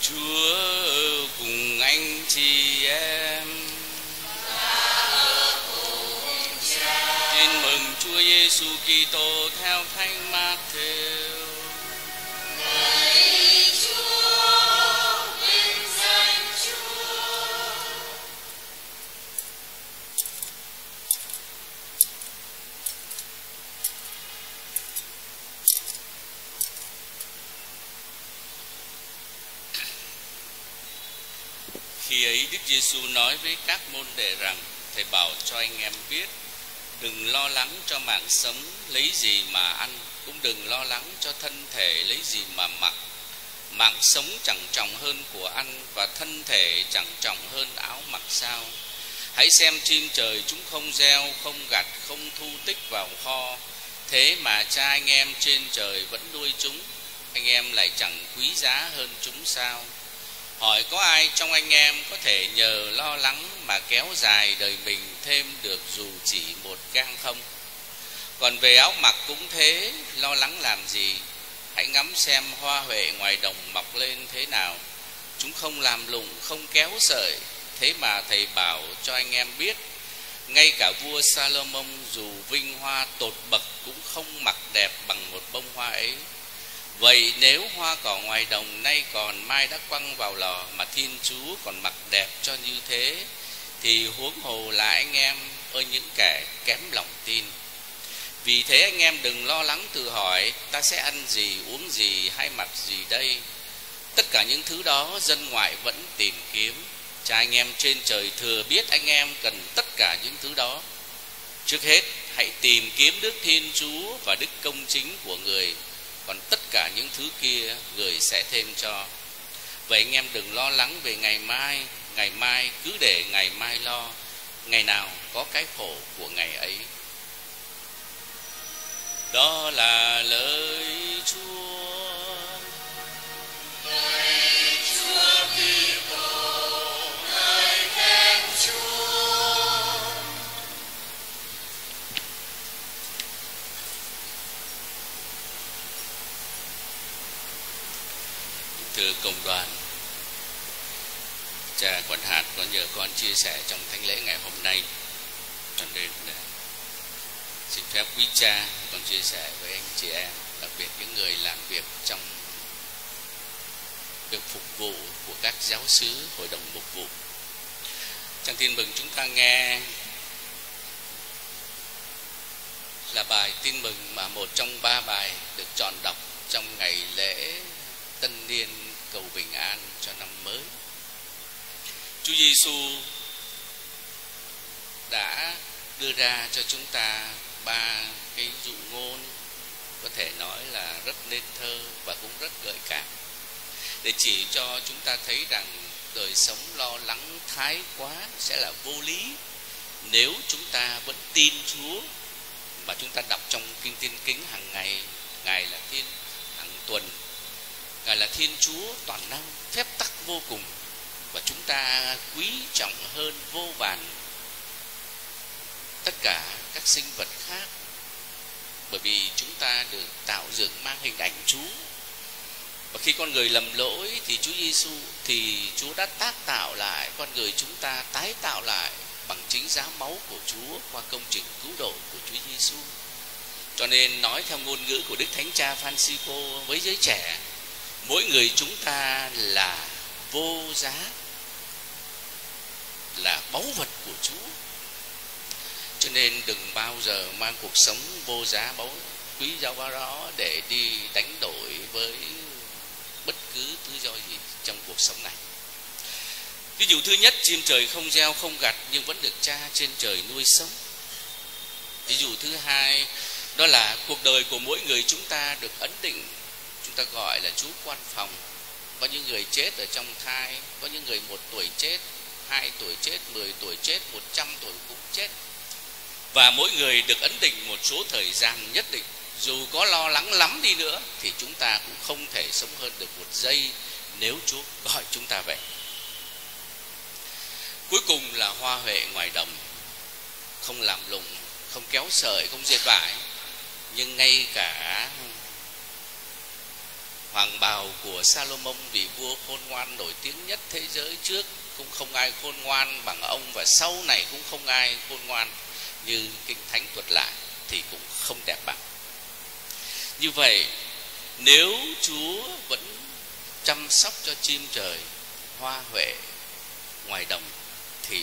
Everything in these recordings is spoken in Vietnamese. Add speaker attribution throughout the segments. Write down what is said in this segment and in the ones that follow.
Speaker 1: Chúa cùng anh chị em. Tin mừng Chúa Giêsu Kitô theo Thánh Mát-thêu. Khi ấy Đức Giêsu nói với các môn đệ rằng: Thầy bảo cho anh em biết, đừng lo lắng cho mạng sống lấy gì mà ăn, cũng đừng lo lắng cho thân thể lấy gì mà mặc. Mạng sống chẳng trọng hơn của ăn, và thân thể chẳng trọng hơn áo mặc sao? Hãy xem chim trời, chúng không gieo, không gặt, không thu tích vào kho, thế mà Cha anh em trên trời vẫn nuôi chúng. Anh em lại chẳng quý giá hơn chúng sao? Hỏi có ai trong anh em có thể nhờ lo lắng mà kéo dài đời mình thêm được dù chỉ một gang không? Còn về áo mặc cũng thế, lo lắng làm gì? Hãy ngắm xem hoa huệ ngoài đồng mọc lên thế nào. Chúng không làm lụng, không kéo sợi, thế mà Thầy bảo cho anh em biết, ngay cả vua Salomon dù vinh hoa tột bậc cũng không mặc đẹp bằng một bông hoa ấy. Vậy nếu hoa cỏ ngoài đồng nay còn mai đã quăng vào lò, mà Thiên Chúa còn mặc đẹp cho như thế, thì huống hồ là anh em ơi, những kẻ kém lòng tin. Vì thế anh em đừng lo lắng tự hỏi, ta sẽ ăn gì, uống gì, hay mặc gì đây? Tất cả những thứ đó dân ngoại vẫn tìm kiếm. Cha anh em trên trời thừa biết anh em cần tất cả những thứ đó. Trước hết hãy tìm kiếm Đức Thiên Chúa và đức công chính của Người, còn tất cả những thứ kia Người sẽ thêm cho. Vậy anh em đừng lo lắng về ngày mai cứ để ngày mai lo. Ngày nào có cái khổ của ngày ấy. Đó là lời Chúa.
Speaker 2: Lời Chúa Kitô, lời khen Chúa.
Speaker 1: Thưa cộng đoàn, cha Quản hạt có nhờ con chia sẻ trong thánh lễ ngày hôm nay, cho nên xin phép quý cha con chia sẻ với anh chị em, đặc biệt những người làm việc trong việc phục vụ của các giáo xứ, hội đồng mục vụ. Trong tin mừng chúng ta nghe là bài tin mừng mà một trong 3 bài được chọn đọc trong ngày lễ Tân Niên cầu bình an cho năm mới. Chúa Giêsu đã đưa ra cho chúng ta 3 cái dụ ngôn có thể nói là rất nên thơ và cũng rất gợi cảm, để chỉ cho chúng ta thấy rằng đời sống lo lắng thái quá sẽ là vô lý nếu chúng ta vẫn tin Chúa. Mà chúng ta đọc trong Kinh Tiên Kính hàng ngày, Ngài là Thiên, hàng tuần Ngài là Thiên Chúa toàn năng, phép tắc vô cùng, và chúng ta quý trọng hơn vô vàn tất cả các sinh vật khác, bởi vì chúng ta được tạo dựng mang hình ảnh Chúa. Và khi con người lầm lỗi thì Chúa đã tác tạo lại con người chúng ta, tái tạo lại bằng chính giá máu của Chúa qua công trình cứu độ của Chúa Giêsu. Cho nên nói theo ngôn ngữ của Đức Thánh Cha Francisco với giới trẻ, mỗi người chúng ta là vô giá, là báu vật của Chúa. Cho nên đừng bao giờ mang cuộc sống vô giá báu quý giá đó để đi đánh đổi với bất cứ thứ do gì trong cuộc sống này. Ví dụ thứ nhất, chim trời không gieo không gặt nhưng vẫn được Cha trên trời nuôi sống. Ví dụ thứ hai, đó là cuộc đời của mỗi người chúng ta được ấn định, chúng ta gọi là Chúa quan phòng. Có những người chết ở trong thai, có những người 1 tuổi chết, 2 tuổi chết, 10 tuổi chết, 100 tuổi cũng chết. Và mỗi người được ấn định một số thời gian nhất định. Dù có lo lắng lắm đi nữa thì chúng ta cũng không thể sống hơn được 1 giây nếu Chúa gọi chúng ta về. Cuối cùng là hoa huệ ngoài đồng, không làm lụng, không kéo sợi, không dệt vải, nhưng ngay cả hoàng bào của Salomon, vị vua khôn ngoan nổi tiếng nhất thế giới, trước cũng không ai khôn ngoan bằng ông, và sau này cũng không ai khôn ngoan như Kinh Thánh thuật lại thì cũng không đẹp bằng. Như vậy, nếu Chúa vẫn chăm sóc cho chim trời, hoa huệ ngoài đồng, thì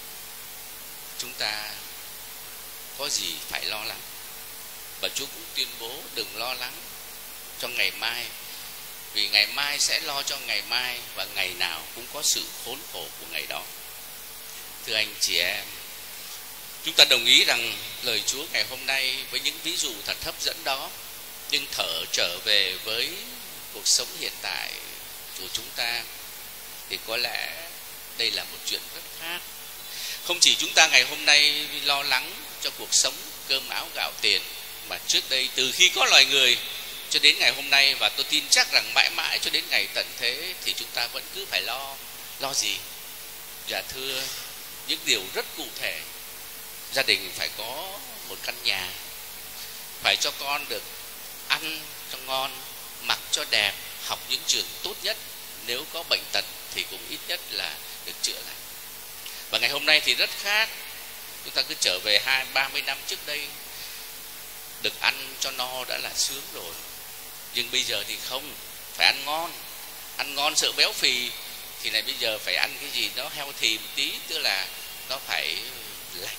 Speaker 1: chúng ta có gì phải lo lắng. Và Chúa cũng tuyên bố đừng lo lắng cho ngày mai, vì ngày mai sẽ lo cho ngày mai, và ngày nào cũng có sự khốn khổ của ngày đó. Thưa anh chị em, chúng ta đồng ý rằng lời Chúa ngày hôm nay với những ví dụ thật hấp dẫn đó, nhưng trở về với cuộc sống hiện tại của chúng ta thì có lẽ đây là một chuyện rất khác. Không chỉ chúng ta ngày hôm nay lo lắng cho cuộc sống cơm áo gạo tiền, mà trước đây từ khi có loài người cho đến ngày hôm nay, và tôi tin chắc rằng mãi mãi cho đến ngày tận thế, thì chúng ta vẫn cứ phải lo gì? Dạ thưa, những điều rất cụ thể. Gia đình phải có một căn nhà, phải cho con được ăn cho ngon, mặc cho đẹp, học những trường tốt nhất, nếu có bệnh tật thì cũng ít nhất là được chữa lành. Và ngày hôm nay thì rất khác. Chúng ta cứ trở về 20-30 năm trước đây, được ăn cho no đã là sướng rồi. Nhưng bây giờ thì không, phải ăn ngon sợ béo phì, thì này bây giờ phải ăn cái gì nó healthy một tí, tức là nó phải lành.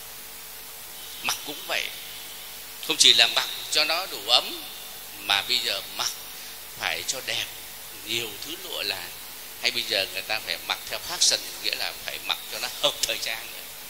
Speaker 1: Mặc cũng vậy, không chỉ là mặc cho nó đủ ấm, mà bây giờ mặc phải cho đẹp, nhiều thứ lụa là. Hay bây giờ người ta phải mặc theo fashion, nghĩa là phải mặc cho nó hợp thời trang.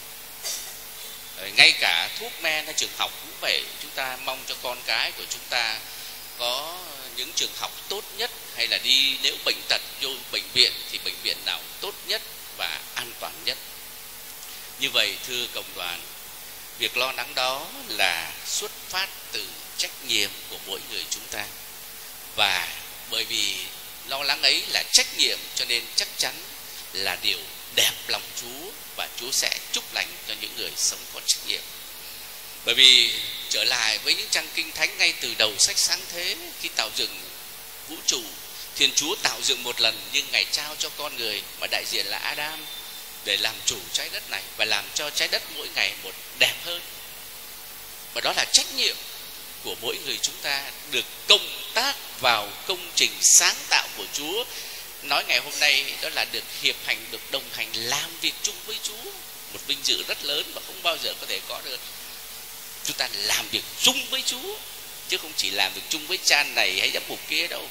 Speaker 1: Rồi ngay cả thuốc men hay trường học cũng vậy, chúng ta mong cho con cái của chúng ta có những trường học tốt nhất, hay là đi nếu bệnh tật vô bệnh viện thì bệnh viện nào tốt nhất và an toàn nhất. Như vậy thưa cộng đoàn, việc lo lắng đó là xuất phát từ trách nhiệm của mỗi người chúng ta, và bởi vì lo lắng ấy là trách nhiệm, cho nên chắc chắn là điều đẹp lòng Chúa, và Chúa sẽ chúc lành cho những người sống có trách nhiệm. Bởi vì trở lại với những trang Kinh Thánh ngay từ đầu sách Sáng Thế, khi tạo dựng vũ trụ, Thiên Chúa tạo dựng một lần, nhưng Ngài trao cho con người mà đại diện là Adam để làm chủ trái đất này, và làm cho trái đất mỗi ngày một đẹp hơn. Và đó là trách nhiệm của mỗi người chúng ta, được công tác vào công trình sáng tạo của Chúa. Nói ngày hôm nay đó là được hiệp hành, được đồng hành, làm việc chung với Chúa. Một vinh dự rất lớn mà không bao giờ có thể có được. Chúng ta làm việc chung với Chúa, chứ không chỉ làm việc chung với cha này hay giám mục kia đâu.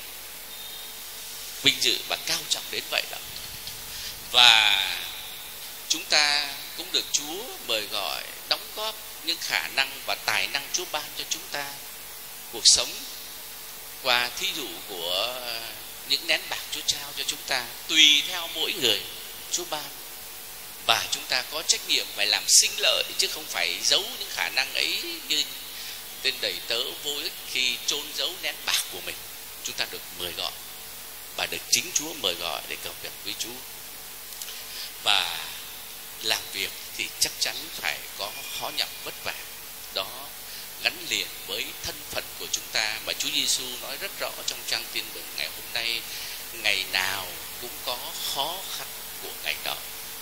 Speaker 1: Vinh dự và cao trọng đến vậy đó. Và chúng ta cũng được Chúa mời gọi đóng góp những khả năng và tài năng Chúa ban cho chúng ta cuộc sống, qua thí dụ của những nén bạc Chúa trao cho chúng ta, tùy theo mỗi người Chúa ban. Và chúng ta có trách nhiệm phải làm sinh lợi, chứ không phải giấu những khả năng ấy như tên đầy tớ vô ích khi chôn giấu nén bạc của mình. Chúng ta được mời gọi và được chính Chúa mời gọi để cầu việc với Chúa. Và làm việc thì chắc chắn phải có khó nhọc vất vả. Đó gắn liền với thân phận của chúng ta, mà Chúa Giêsu nói rất rõ trong trang Tin Mừng ngày hôm nay: ngày nào cũng có khó khăn của ngày đó.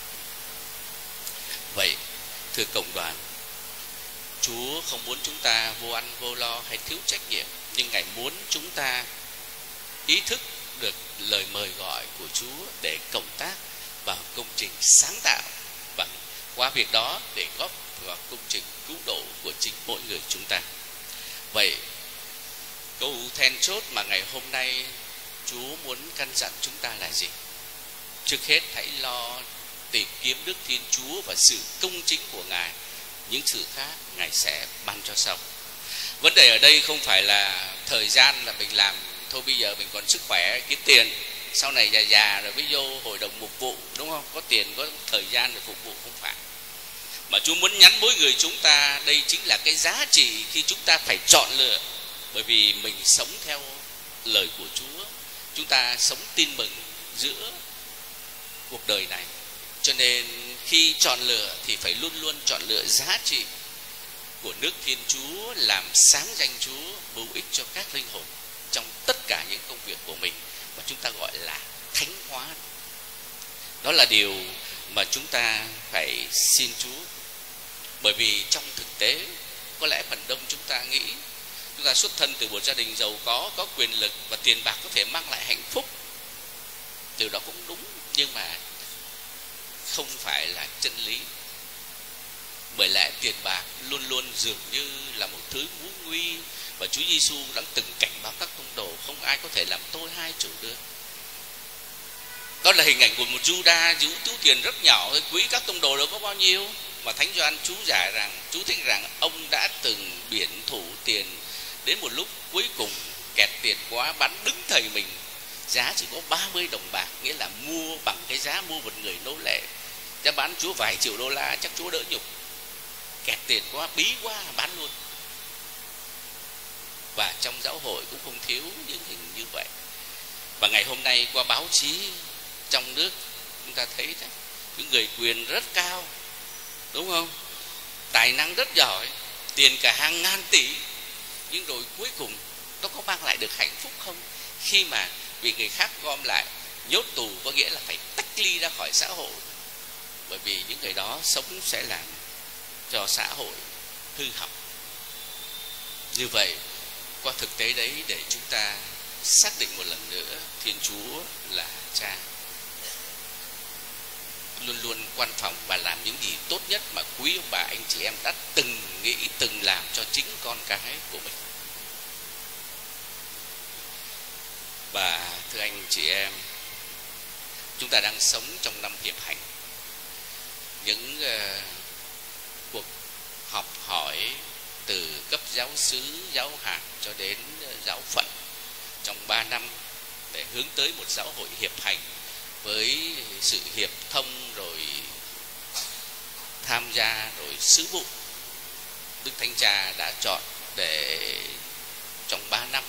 Speaker 1: Vậy thưa cộng đoàn, Chúa không muốn chúng ta vô ăn vô lo hay thiếu trách nhiệm, nhưng Ngài muốn chúng ta ý thức được lời mời gọi của Chúa để cộng tác vào công trình sáng tạo, và qua việc đó để góp vào công trình cứu độ của chính mỗi người chúng ta. Vậy câu then chốt mà ngày hôm nay Chúa muốn căn dặn chúng ta là gì? Trước hết hãy lo tìm kiếm Đức Thiên Chúa và sự công chính của Ngài, những sự khác Ngài sẽ ban cho sau. Vấn đề ở đây không phải là thời gian là mình làm thôi, bây giờ mình còn sức khỏe kiếm tiền, sau này già rồi mới vô hội đồng mục vụ, đúng không? Có tiền có thời gian để phục vụ, không phải. Mà Chúa muốn nhắn mỗi người chúng ta, đây chính là cái giá trị khi chúng ta phải chọn lựa. Bởi vì mình sống theo lời của Chúa, chúng ta sống tin mừng giữa cuộc đời này, cho nên khi chọn lựa thì phải luôn luôn chọn lựa giá trị của nước Thiên Chúa, làm sáng danh Chúa, hữu ích cho các linh hồn. trong tất cả những công việc của mình, mà chúng ta gọi là thánh hóa. Đó là điều mà chúng ta phải xin Chúa. Bởi vì trong thực tế, có lẽ phần đông chúng ta nghĩ chúng ta xuất thân từ một gia đình giàu có quyền lực và tiền bạc có thể mang lại hạnh phúc. Điều đó cũng đúng, nhưng mà không phải là chân lý. Bởi lẽ tiền bạc luôn luôn dường như là một thứ mối nguy, và Chúa Giêsu đã từng cảnh báo các tông đồ không ai có thể làm tôi hai chủ được. Đó là hình ảnh của một Juda giữ túi tiền rất nhỏ, quý các tông đồ đâu có bao nhiêu. Mà Thánh Gioan chú thích rằng ông đã từng biển thủ tiền, đến một lúc cuối cùng kẹt tiền quá, bán đứng thầy mình, giá chỉ có 30 đồng bạc, nghĩa là mua bằng cái giá mua một người nô lệ. Giá bán Chúa vài triệu đô la chắc Chúa đỡ nhục. Kẹt tiền quá, bí quá, bán luôn. Và trong giáo hội cũng không thiếu những hình như vậy. Và ngày hôm nay qua báo chí trong nước chúng ta thấy đấy, những người quyền rất cao, đúng không? Tài năng rất giỏi, tiền cả hàng ngàn tỷ, nhưng rồi cuối cùng nó có mang lại được hạnh phúc không? Khi mà vì người khác gom lại nhốt tù, có nghĩa là phải tách ly ra khỏi xã hội. Bởi vì những người đó sống sẽ làm cho xã hội hư hỏng. Như vậy, qua thực tế đấy để chúng ta xác định một lần nữa, Thiên Chúa là Cha, luôn luôn quan phòng và làm những gì tốt nhất mà quý ông bà anh chị em đã từng nghĩ, từng làm cho chính con cái của mình. Và thưa anh chị em, chúng ta đang sống trong năm hiệp hành. Những cuộc học hỏi từ cấp giáo xứ, giáo hạt cho đến giáo phận trong 3 năm để hướng tới một giáo hội hiệp hành với sự hiệp thông, rồi tham gia, rồi sứ vụ. Đức Thánh Cha đã chọn để trong 3 năm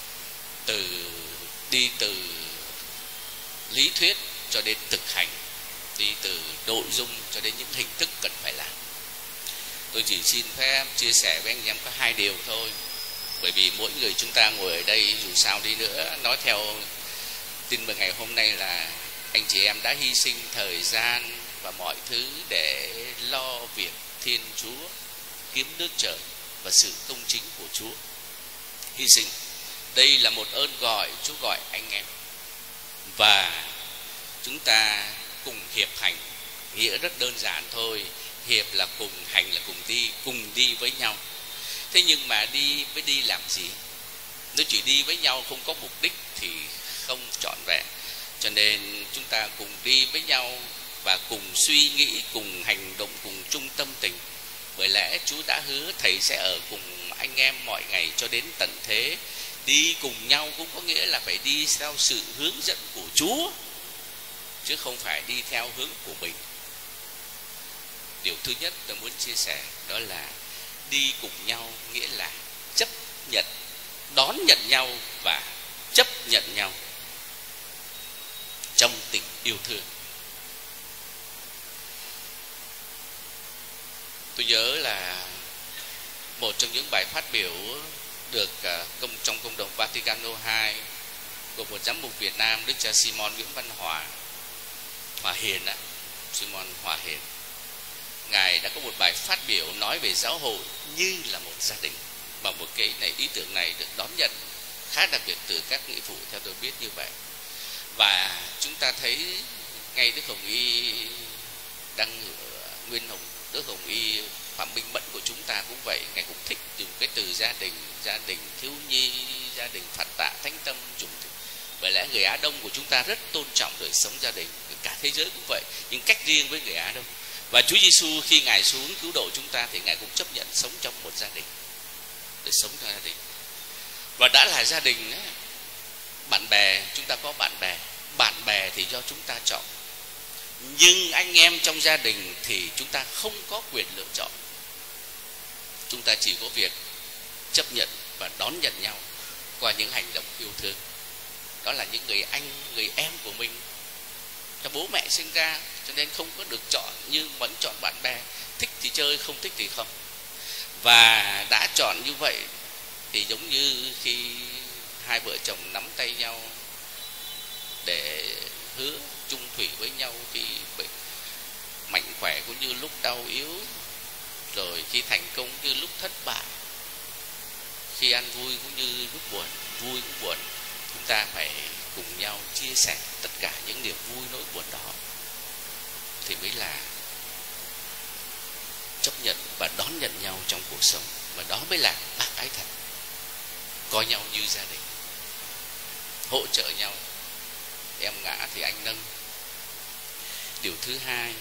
Speaker 1: đi từ lý thuyết cho đến thực hành, đi từ nội dung cho đến những hình thức cần phải làm. Tôi chỉ xin phép chia sẻ với anh em có 2 điều thôi. Bởi vì mỗi người chúng ta ngồi ở đây dù sao đi nữa, nói theo tin mừng ngày hôm nay là anh chị em đã hy sinh thời gian và mọi thứ để lo việc Thiên Chúa, kiếm nước trời và sự công chính của Chúa. Hy sinh, đây là một ơn gọi, Chúa gọi anh em. Và chúng ta cùng hiệp hành, nghĩa rất đơn giản thôi. Hiệp là cùng, hành là cùng đi với nhau. Thế nhưng mà đi làm gì? Nếu chỉ đi với nhau không có mục đích thì không trọn vẹn. Cho nên chúng ta cùng đi với nhau và cùng suy nghĩ, cùng hành động, cùng chung tâm tình. Bởi lẽ Chúa đã hứa Thầy sẽ ở cùng anh em mọi ngày cho đến tận thế. Đi cùng nhau cũng có nghĩa là phải đi theo sự hướng dẫn của Chúa, chứ không phải đi theo hướng của mình. Điều thứ nhất tôi muốn chia sẻ đó là đi cùng nhau nghĩa là chấp nhận, đón nhận nhau và chấp nhận nhau trong tình yêu thương. Tôi nhớ là một trong những bài phát biểu được trong Công đồng Vaticano II của một giám mục Việt Nam, Đức cha Simon Nguyễn Văn Hòa Hiền ạ, Simon Hòa Hiền. Ngài đã có một bài phát biểu nói về giáo hội như là một gia đình, mà một cái ý tưởng này được đón nhận khá đặc biệt từ các nghĩa phụ, theo tôi biết như vậy. Và chúng ta thấy ngay Đức Hồng Y Đức Hồng Y Phạm Minh Mẫn của chúng ta cũng vậy. Ngài cũng thích dùng cái từ gia đình thiếu nhi, gia đình Phật Tạ Thánh Tâm dùng. Bởi lẽ người Á Đông của chúng ta rất tôn trọng đời sống gia đình, cả thế giới cũng vậy, nhưng cách riêng với người Á Đông. Và Chúa Giêsu khi Ngài xuống cứu độ chúng ta thì Ngài cũng chấp nhận sống trong một gia đình, để sống trong gia đình. Và đã là gia đình ấy, bạn bè, chúng ta có bạn bè thì do chúng ta chọn. Nhưng anh em trong gia đình thì chúng ta không có quyền lựa chọn. Chúng ta chỉ có việc chấp nhận và đón nhận nhau qua những hành động yêu thương. Đó là những người anh, người em của mình, cho bố mẹ sinh ra, cho nên không có được chọn như vẫn chọn bạn bè, thích thì chơi, không thích thì không. Và đã chọn như vậy thì giống như khi hai vợ chồng nắm tay nhau để hứa chung thủy với nhau khi mạnh khỏe cũng như lúc đau yếu, rồi khi thành công như lúc thất bại, khi ăn vui cũng như lúc buồn, vui cũng buồn. Chúng ta phải cùng nhau chia sẻ tất cả những niềm vui nỗi buồn đó, thì mới là chấp nhận và đón nhận nhau trong cuộc sống. Và đó mới là bác ái thật, coi nhau như gia đình, hỗ trợ nhau. Em ngã thì anh nâng. Điều thứ hai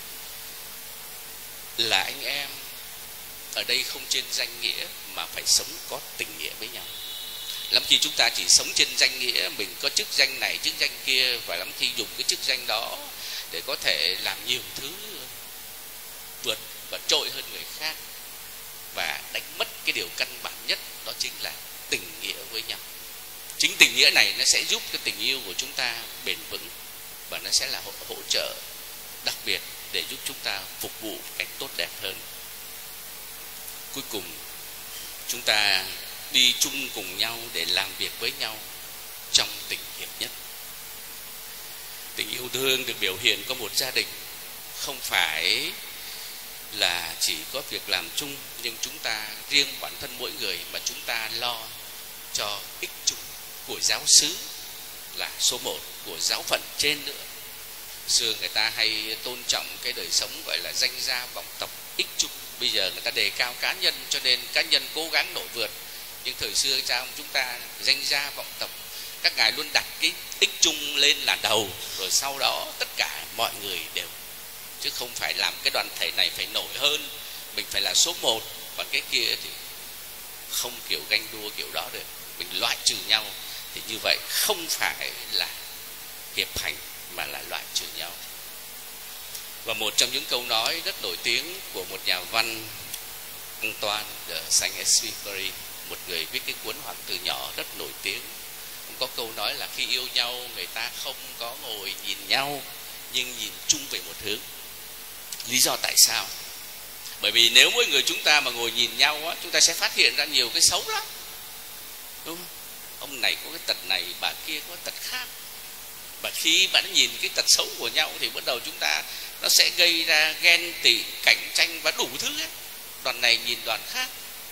Speaker 1: là anh em ở đây không trên danh nghĩa mà phải sống có tình nghĩa với nhau. Lắm khi chúng ta chỉ sống trên danh nghĩa, mình có chức danh này chức danh kia, và lắm khi dùng cái chức danh đó để có thể làm nhiều thứ vượt và trội hơn người khác, và đánh mất cái điều căn bản nhất, đó chính là tình nghĩa với nhau. Chính tình nghĩa này nó sẽ giúp cái tình yêu của chúng ta bền vững, và nó sẽ là hỗ trợ đặc biệt để giúp chúng ta phục vụ cách tốt đẹp hơn. Cuối cùng, chúng ta đi chung cùng nhau để làm việc với nhau trong tình hiệp nhất. Tình yêu thương được biểu hiện có một gia đình không phải là chỉ có việc làm chung, nhưng chúng ta riêng bản thân mỗi người mà chúng ta lo cho ích chung của giáo xứ là số một, của giáo phận trên nữa. Xưa người ta hay tôn trọng cái đời sống gọi là danh gia vọng tộc, ích chung. Bây giờ người ta đề cao cá nhân, cho nên cá nhân cố gắng nổi vượt. Nhưng thời xưa cha chúng ta danh gia vọng tộc, các ngài luôn đặt cái ích chung lên là đầu, rồi sau đó tất cả mọi người đều, chứ không phải làm cái đoàn thể này phải nổi hơn, mình phải là số một, và cái kia thì không kiểu ganh đua kiểu đó được. Mình loại trừ nhau thì như vậy không phải là hiệp hành mà là loại trừ nhau. Và một trong những câu nói rất nổi tiếng của một nhà văn, Antoine de Saint-Exupéry, một người viết cái cuốn Hoàng tử nhỏ rất nổi tiếng. Ông có câu nói là khi yêu nhau, người ta không có ngồi nhìn nhau, nhưng nhìn chung về một hướng. Lý do tại sao? Bởi vì nếu mỗi người chúng ta mà ngồi nhìn nhau á, chúng ta sẽ phát hiện ra nhiều cái xấu lắm, đúng không? Ông này có cái tật này, bà kia có tật khác. Và khi bạn nhìn cái tật xấu của nhau thì bắt đầu chúng ta, nó sẽ gây ra ghen tị, cạnh tranh và đủ thứ ấy. Đoàn này nhìn đoàn khác.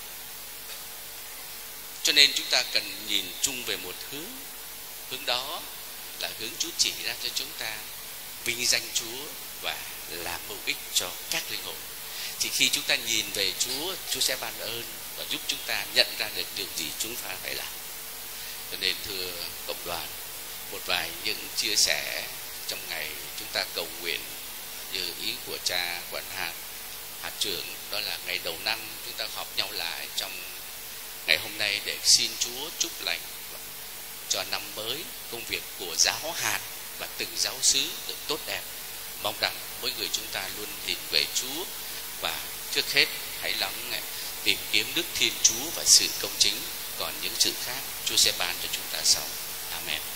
Speaker 1: Cho nên chúng ta cần nhìn chung về một hướng. Hướng đó là hướng Chúa chỉ ra cho chúng ta vinh danh Chúa và làm hữu ích cho các linh hồn. Chỉ khi chúng ta nhìn về Chúa, Chúa sẽ ban ơn và giúp chúng ta nhận ra được điều gì chúng ta phải làm. Cho nên thưa cộng đoàn, một vài những chia sẻ trong ngày chúng ta cầu nguyện như ý của cha quản hạt trưởng, đó là ngày đầu năm chúng ta họp nhau lại trong ngày hôm nay để xin Chúa chúc lành cho năm mới, công việc của giáo hạt và từng giáo xứ được tốt đẹp. Mong rằng mỗi người chúng ta luôn nhìn về Chúa, và trước hết hãy lắng tìm kiếm Đức Thiên Chúa và sự công chính, còn những sự khác Chúa sẽ ban cho chúng ta sau. Amen.